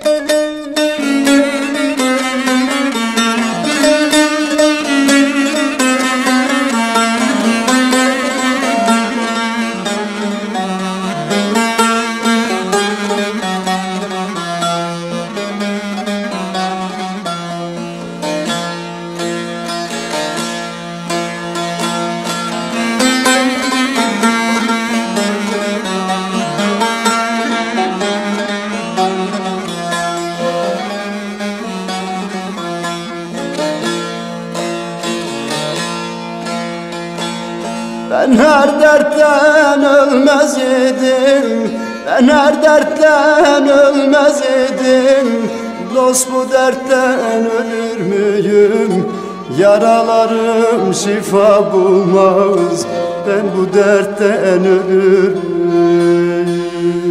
Ben her dertten ölmez idim, ben her dertten ölmez idim. Dost bu dertten ölür müyüm? Yaralarım şifa bulmaz, ben bu dertten ölür müyüm?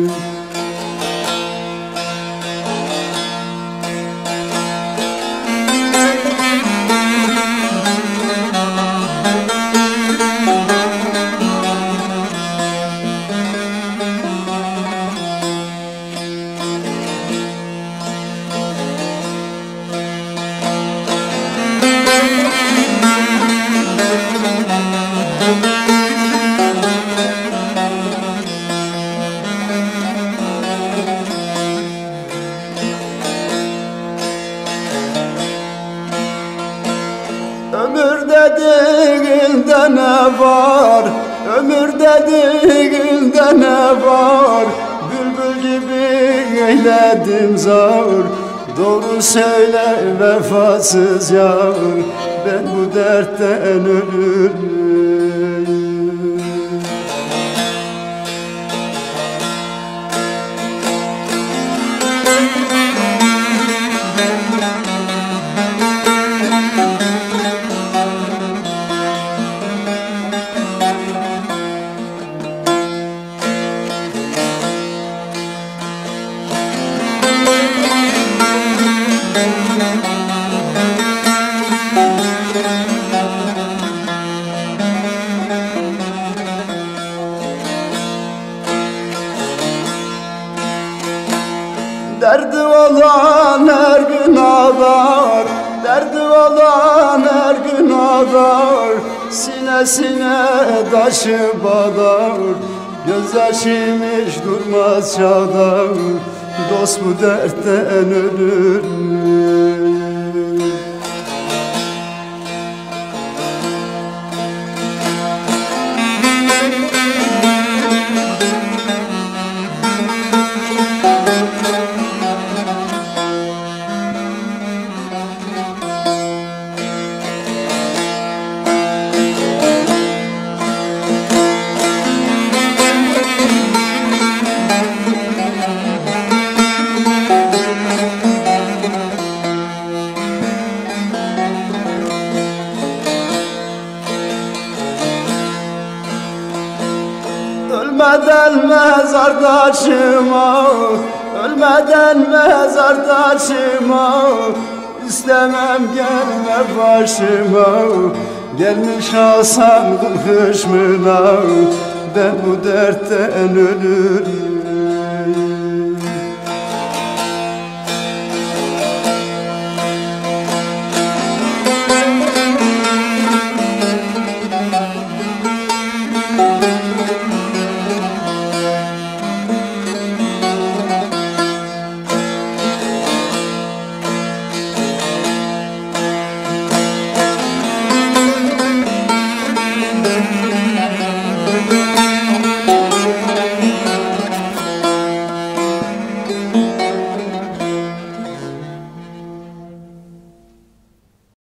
Ömür dediğinde ne var? Ömür dediğinde ne var? Bülbül gibi eyledim zar. Doğru söyle vefasız yar, ben bu dertten ölür müyüm? Derdi olan her gün ağlar, derdi olan her gün ağlar. Sinesine taşı bağlar, gözyaşım hiç durmaz çağlar. Dost bu dertten ölür müyüm? Ölmeden mezardaşıma, ölmeden mezardaşıma, İstemem gelme başıma. Gelmiş Hasan kıl hışmına, ben bu dertten ölürüm.